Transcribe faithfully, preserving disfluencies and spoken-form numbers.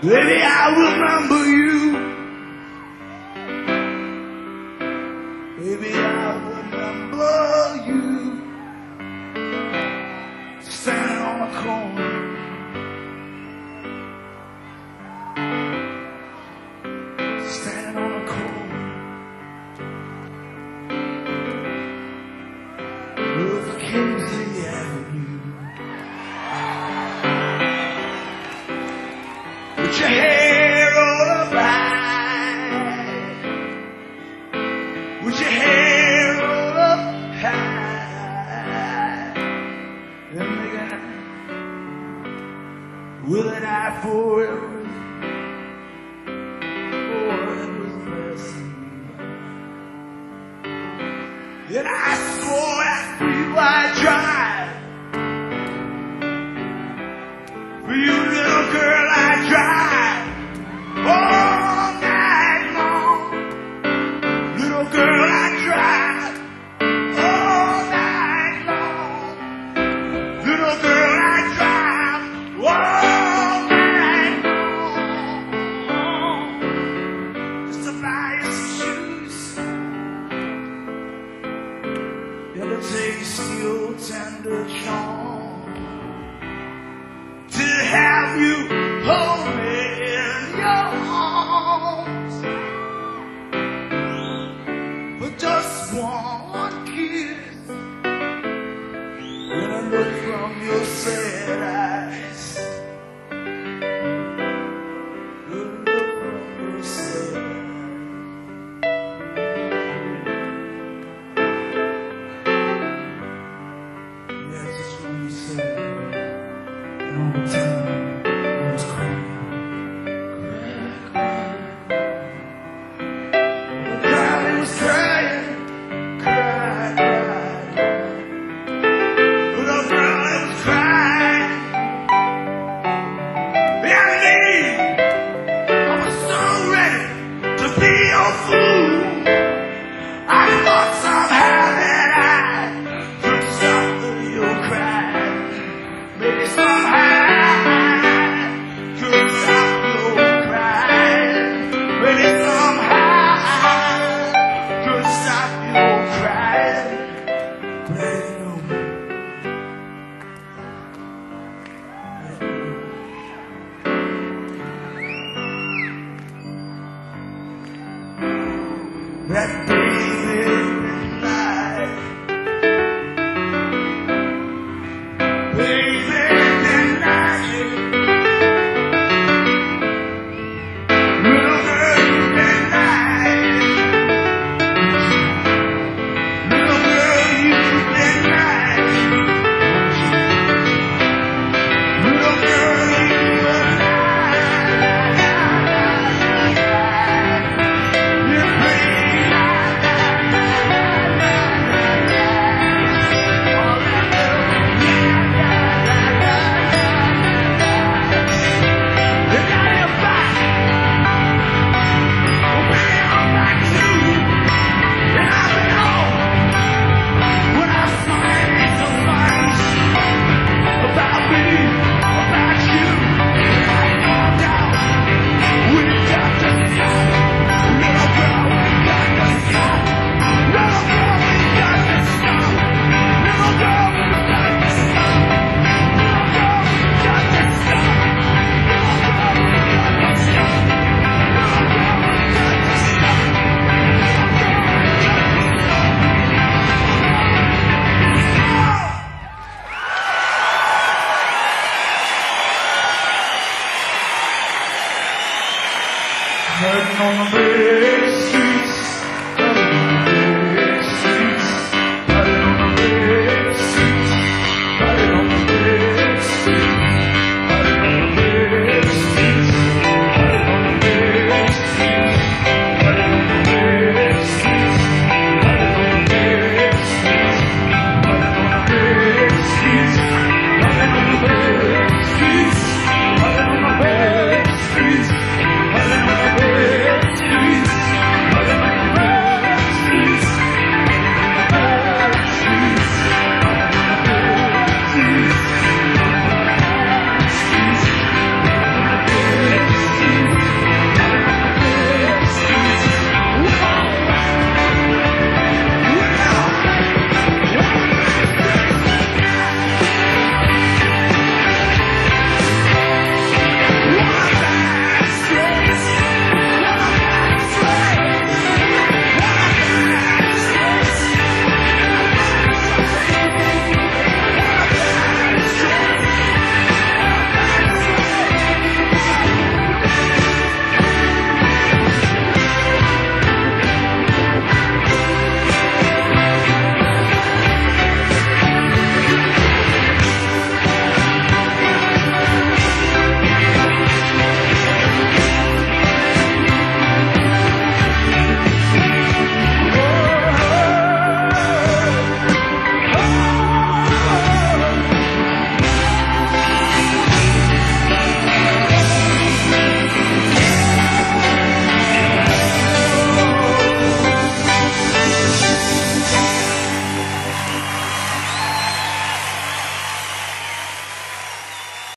Baby, I remember you. Baby, I remember you. Standing on the corner. Standing on the corner. Of Kingsley Avenue. With your hair all up high. With your hair all up high. And making with an eye for everything. For everything. And I swore after you I'd drive. For you little girl I'd drive. All night long. Little girl I'd drive. All night long. Little girl I'd drive. All night long. Just to buy you some shoes. And to taste your tender charm. To have you hold me in your arms. But just one kiss. And a look from your sad eyes. A look from your sad eyes. Yes, it's what you said. And all the time I was crying. Crying, crying. Crying, was crying. Crying, crying, crying. Little girl, it was crying. And me, I was so ready to be your fool. I thought somehow that I could stop your crying. Maybe somehow I could stop your crying. Maybe somehow I could stop your crying. But I didn't know. I didn't know. That baby night. Baby, denied you. Little girl, you denied. Little girl, you denied. Little girl, you denied. You played like hurting on the bridge.